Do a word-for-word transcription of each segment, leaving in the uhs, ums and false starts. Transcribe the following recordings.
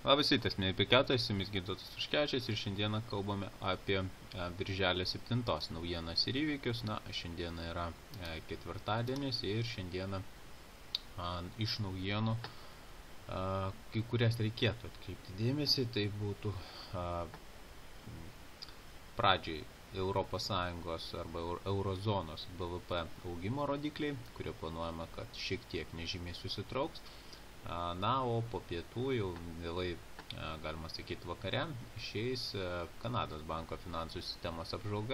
Labas rytas, mėly prekiautojai, su jumis Gintautas Ruškevičius ir šiandieną kalbame apie e, birželio septintos naujienas ir įvykius. Na, šiandieną yra e, ketvirtadienis ir šiandieną a, iš naujienų, a, kai kurias reikėtų atkreipti dėmesį, tai būtų a, pradžiai Europos Sąjungos arba Eurozonos B V P augimo rodikliai, kurie planuojama, kad šiek tiek nežymiai susitrauks. Na, o po pietų jau vėlai, galima sakyti, vakare išeis Kanados banko finansų sistemos apžvalga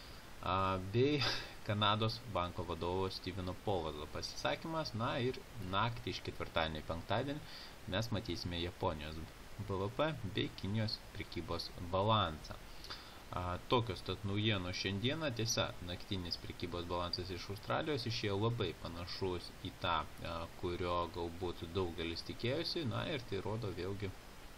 bei Kanados banko vadovo Steveno Powello pasisakymas. Na ir naktį iš ketvirtadienį į penktadienį mes matysime Japonijos B V P bei Kinijos prekybos balansą. A, tokios tad naujienos šiandieną. Tiesa, naktinis prekybos balansas iš Australijos išėjo labai panašus į tą, a, kurio galbūt daugelis tikėjosi. Na ir tai rodo vėlgi,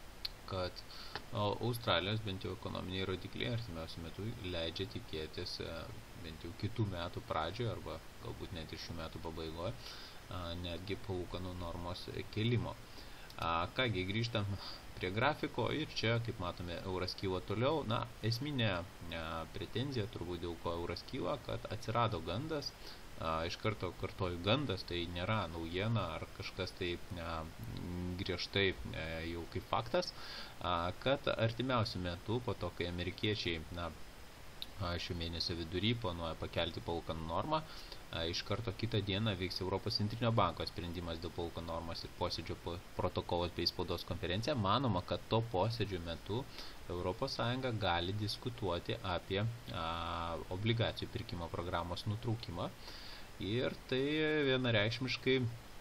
kad a, Australijos bent jau ekonominiai rodikliai artimiausiu metu leidžia tikėtis a, bent jau kitų metų pradžioje arba galbūt net ir šių metų pabaigoje a, netgi palūkanų normos kelimo. A, kągi, grįžtam prie grafiko ir čia, kaip matome, euras kyla toliau. Na, esminė a, pretenzija, turbūt dėl ko euras kyla, kad atsirado gandas, a, iš karto kartoju gandas, tai nėra naujiena ar kažkas tai a, griežtai a, jau kaip faktas, a, kad artimiausiu metu, po to, kai amerikiečiai na, šių mėnesio vidury planuoja pakelti palūkanų normą, iš karto kitą dieną vyks Europos centrinio banko sprendimas dėl palūkanų normos ir posėdžio protokolas bei spaudos konferencija. Manoma, kad to posėdžio metu Europos Sąjunga gali diskutuoti apie a, obligacijų pirkimo programos nutraukimą ir tai vienareikšmiškai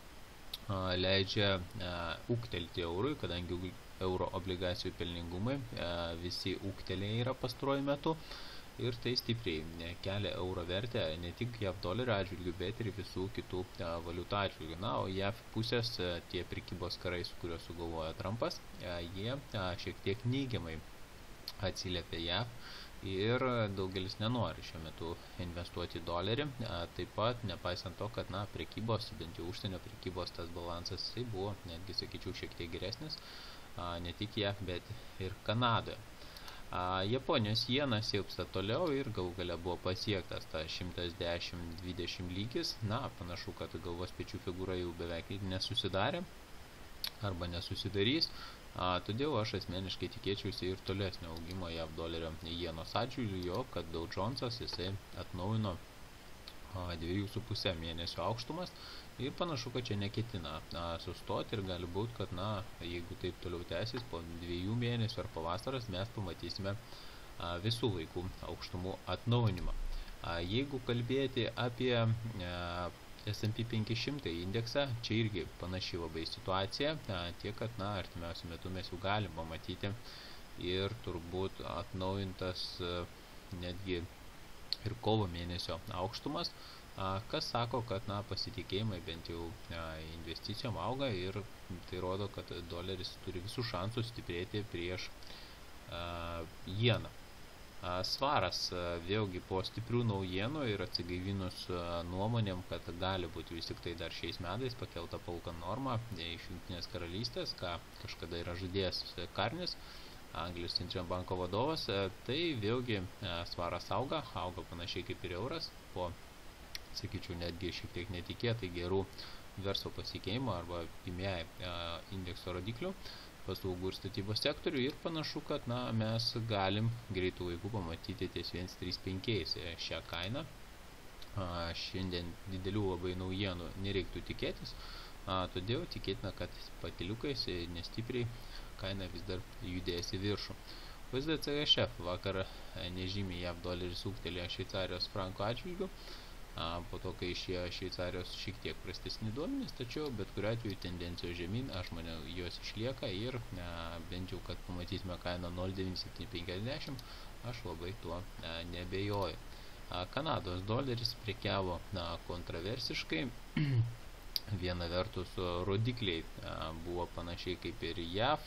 a, leidžia a, ūgtelti eurui, kadangi euro obligacijų pelningumai a, visi ūgtelėje yra pastaruoju metu. Ir tai stipriai kelia euro vertę ne tik JAV dolerio atžvilgių, bet ir visų kitų a, valiutų atžvilgių. Na, o JAV pusės a, tie prekybos karai, su kuriuo sugalvoja Trumpas, a, jie a, šiek tiek neigiamai atsiliepia JAV ir daugelis nenori šiuo metu investuoti į dolerį. A, taip pat, nepaisant to, kad na, prekybos, bent jau užsienio prekybos tas balansas, tai buvo, netgi sakyčiau, šiek tiek geresnis, a, ne tik JAV, bet ir Kanadoje. A, Japonijos jena silpsta toliau ir galų gale buvo pasiektas ta šimtas dešimt dvidešimt lygis. Na, panašu, kad galvos pečių figūra jau beveik nesusidarė arba nesusidarys. A, todėl aš asmeniškai tikėčiausi ir tolesnio augimo JAV dolerio jenos atžvilgiu, jo, kad Dow Jonesas jisai atnaujino dviejų su puse mėnesio aukštumas ir panašu, kad čia neketina a, sustoti ir gali būti, kad na, jeigu taip toliau tęsis, po dviejų mėnesių ar po vasaros mes pamatysime a, visų laikų aukštumų atnaujinimą. A, jeigu kalbėti apie a, S and P penki šimtai indeksą, čia irgi panaši labai situacija, a, tiek, kad na, artimiausiu metu mes jau galim pamatyti ir turbūt atnaujintas a, netgi ir kovo mėnesio aukštumas, kas sako, kad na, pasitikėjimai bent jau investicijom auga ir tai rodo, kad doleris turi visų šansų stiprėti prieš a, jeną. A, svaras a, vėlgi po stiprių naujienų ir atsigaivinus a, nuomonėm, kad gali būti vis tik tai dar šiais metais pakelta palūkanų norma iš Jungtinės karalystės, ką kažkada yra žadėjęs Karnis, Anglijos centrinio banko vadovas, tai vėlgi svaras auga, auga panašiai kaip ir euras, po, sakyčiau, netgi šiek tiek netikėtai gerų verslo pasikeimo arba P M I indekso rodiklių paslaugų ir statybos sektorių ir panašu, kad na, mes galim greitų laikų pamatyti ties vienas trys penki šią kainą. Šiandien didelių labai naujienų nereiktų tikėtis, todėl tikėtina, kad patiliukais nestipriai kaina vis dar judės į viršų. U S D C H F vakar nežymiai JAV doleris ūgtelėjo Šveicarijos franko atžvilgių, po to, kai išėjo Šveicarijos šiek tiek prastesni duomenys, tačiau bet kuriuo atveju tendencijos žemyn, aš manau, jos išlieka ir a, bent jau, kad pamatysime kainą nol devyni septyni penkiasdešimt, aš labai tuo a, nebejoju. A, Kanados doleris prekiavo na, kontroversiškai. Viena vertus rodikliai a, buvo panašiai kaip ir JAV,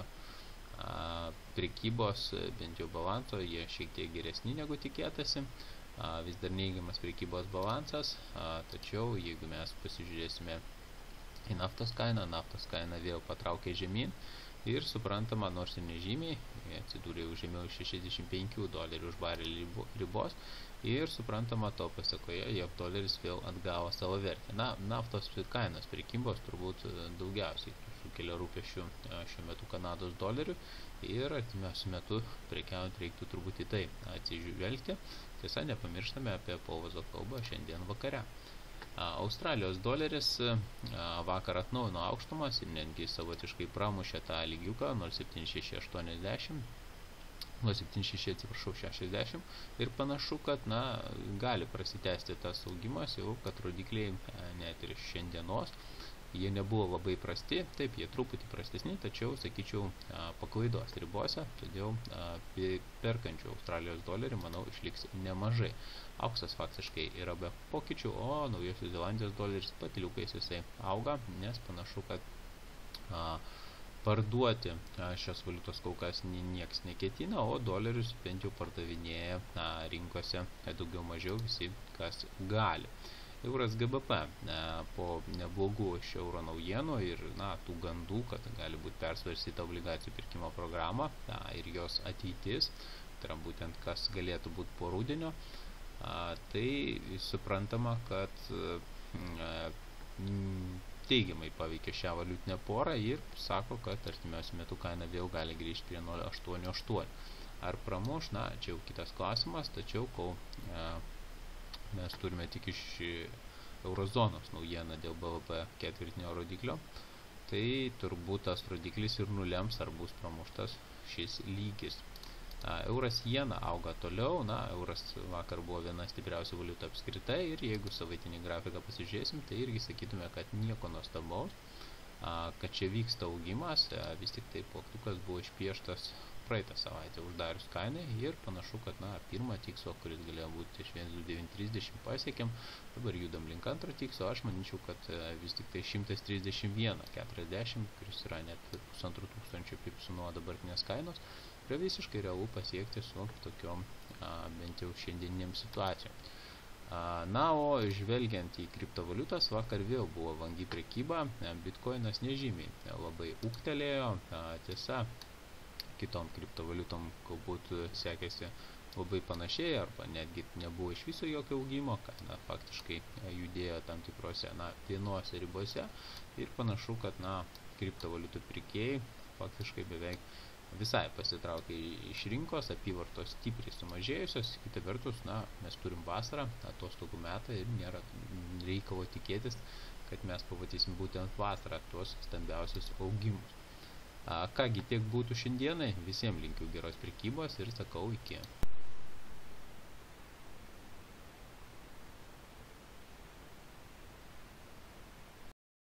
a, prekybos, bent jau balanso, jie šiek tiek geresni negu tikėtasi, a, vis dar neigiamas prekybos balansas, a, tačiau jeigu mes pasižiūrėsime į naftos kainą, naftos kaina vėl patraukė žemyn Ir suprantama, nors ir nežymiai, atsidūrė jau žemiau šešiasdešimt penkių dolerių už barelį ribos. Ir suprantama, to pasakoje, jog doleris vėl atgavo savo vertę. Na, naftos kainos prekybos turbūt daugiausiai sukelia rūpesčių šiuo metu Kanados dolerių. Ir artimiausiu metu prekiaujant reiktų turbūt į tai atsižvelgti. Tiesa, nepamirštame apie Povazo kalbą šiandien vakare. Australijos doleris vakar atnaujino aukštumas ir netgi savotiškai pramušė tą lygiuką nol septyni šeši aštuoniasdešimt, nol septyni šeši atsiprašau šešiasdešimt ir panašu, kad na, gali prasitęsti tas augimas, jau kad rodikliai net ir šiandienos jie nebuvo labai prasti, taip, jie truputį prastesni, tačiau, sakyčiau, paklaidos ribose, todėl perkančių Australijos dolerį, manau, išliks nemažai. Auksas faktiškai yra be pokyčių, o Naujosios Zelandijos doleris patiliukais jisai auga, nes panašu, kad a, parduoti a, šios valiutos kol kas nieks neketina, o dolerius bent jau pardavinėja a, rinkose daugiau mažiau visi, kas gali. Euras G B P e, po neblogų iš euro naujienų ir na, tų gandų, kad gali būti persvarstyta obligacijų pirkimo programa a, ir jos ateitis, tai yra būtent kas galėtų būti po rudenio, a, tai suprantama, kad a, teigiamai paveikė šią valiutinę porą ir sako, kad artimiausiu metu kaina vėl gali grįžti prie nol aštuoni aštuoni. Ar pramuš, na, čia jau kitas klausimas, tačiau kol a, mes turime tik iš eurozonos naujieną dėl B V P ketvirtinio rodiklio, tai turbūt tas rodiklis ir nulems, ar bus pramuštas šis lygis. A, euras jena auga toliau, na, euras vakar buvo viena stipriausia valiuta apskritai ir jeigu savaitinį grafiką pasižiūrėsim, tai irgi sakytume, kad nieko nuostabaus, a, kad čia vyksta augimas, a, vis tik tai plaktukas buvo išpieštas praeitą savaitę uždarius kainai ir panašu, kad na, pirmą tikslo, kuris galėjo būti iš vienas du devyni trisdešimt pasiekėm, dabar judam link antro tikslo, aš manyčiau, kad vis tik tai šimtas trisdešimt vienas keturiasdešimt, kuris yra net pusantro tūkstančio pipsų nuo dabartinės kainos, yra visiškai realu pasiekti su tokiom a, bent jau šiandieniniam situacijom. A, na, o žvelgiant į kriptovaliutas, vakar vėl buvo vangi prekyba, bitkoinas nežymiai labai ūgtelėjo, a, tiesa, kitom kriptovaliutom galbūt sekėsi labai panašiai arba netgi nebuvo iš viso jokio augimo, kaina faktiškai judėjo tam tikrose na, vienose ribose ir panašu, kad na, kriptovaliutų pirkėjai faktiškai beveik visai pasitraukė iš rinkos, apyvartos stipriai sumažėjusios, kita vertus, na, mes turim vasarą, atostogų metą ir nėra reikalo tikėtis, kad mes pamatysim būtent vasarą tuos stambiausius augimus. A, kągi tiek būtų šiandienai, visiems linkiu geros prekybos ir sakau iki.